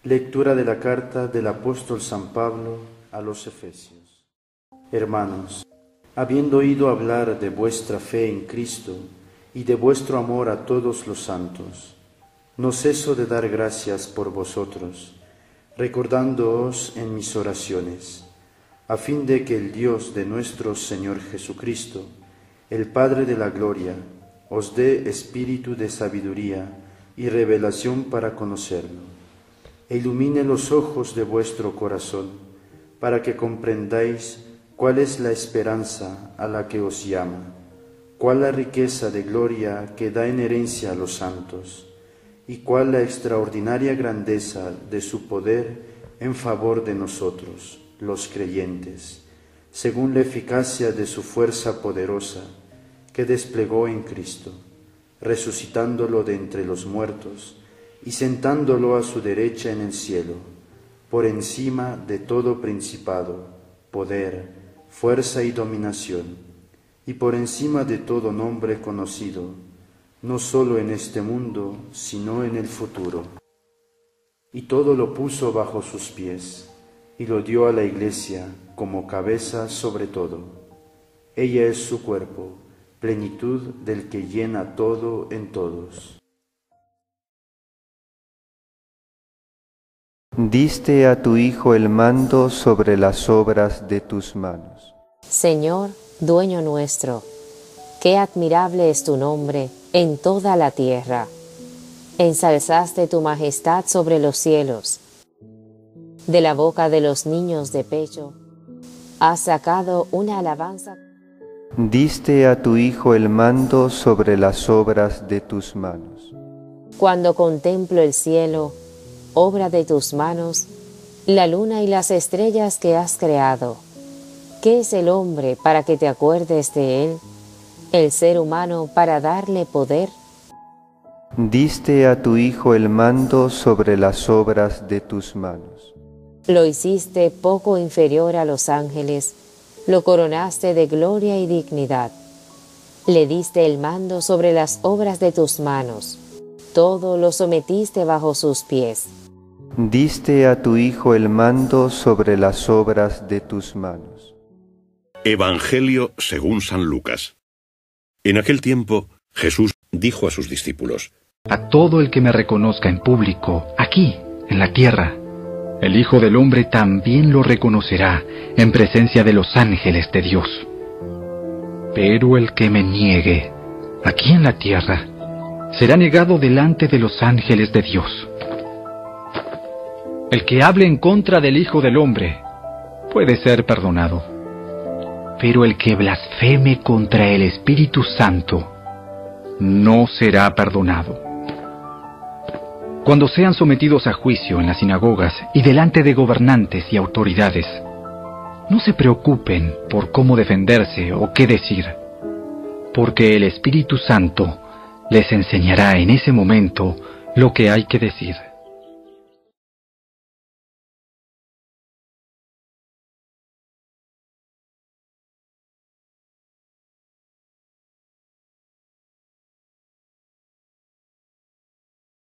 Lectura de la carta del apóstol San Pablo a los Efesios. Hermanos, habiendo oído hablar de vuestra fe en Cristo y de vuestro amor a todos los santos, no ceso de dar gracias por vosotros, recordándoos en mis oraciones, a fin de que el Dios de nuestro Señor Jesucristo, el Padre de la gloria, os dé espíritu de sabiduría y revelación para conocerlo, e ilumine los ojos de vuestro corazón, para que comprendáis cuál es la esperanza a la que os llama, cuál la riqueza de gloria que da en herencia a los santos, y cuál la extraordinaria grandeza de su poder en favor de nosotros, los creyentes, según la eficacia de su fuerza poderosa que desplegó en Cristo, resucitándolo de entre los muertos y sentándolo a su derecha en el cielo, por encima de todo principado, poder, fuerza y dominación, y por encima de todo nombre conocido, no solo en este mundo, sino en el futuro. Y todo lo puso bajo sus pies, y lo dio a la Iglesia como cabeza sobre todo. Ella es su cuerpo, plenitud del que llena todo en todos. Diste a tu Hijo el mando sobre las obras de tus manos. Señor, dueño nuestro, qué admirable es tu nombre en toda la tierra. Ensalzaste tu majestad sobre los cielos. De la boca de los niños de pecho has sacado una alabanza. Diste a tu Hijo el mando sobre las obras de tus manos. Cuando contemplo el cielo, obra de tus manos, la luna y las estrellas que has creado. ¿Qué es el hombre para que te acuerdes de él? ¿El ser humano para darle poder? Diste a tu Hijo el mando sobre las obras de tus manos. Lo hiciste poco inferior a los ángeles, lo coronaste de gloria y dignidad. Le diste el mando sobre las obras de tus manos, todo lo sometiste bajo sus pies. Diste a tu Hijo el mando sobre las obras de tus manos. Evangelio según San Lucas. En aquel tiempo, Jesús dijo a sus discípulos: A todo el que me reconozca en público, aquí, en la tierra, el Hijo del Hombre también lo reconocerá en presencia de los ángeles de Dios. Pero el que me niegue, aquí en la tierra, será negado delante de los ángeles de Dios. El que hable en contra del Hijo del Hombre puede ser perdonado, pero el que blasfeme contra el Espíritu Santo no será perdonado. Cuando sean sometidos a juicio en las sinagogas y delante de gobernantes y autoridades, no se preocupen por cómo defenderse o qué decir, porque el Espíritu Santo les enseñará en ese momento lo que hay que decir.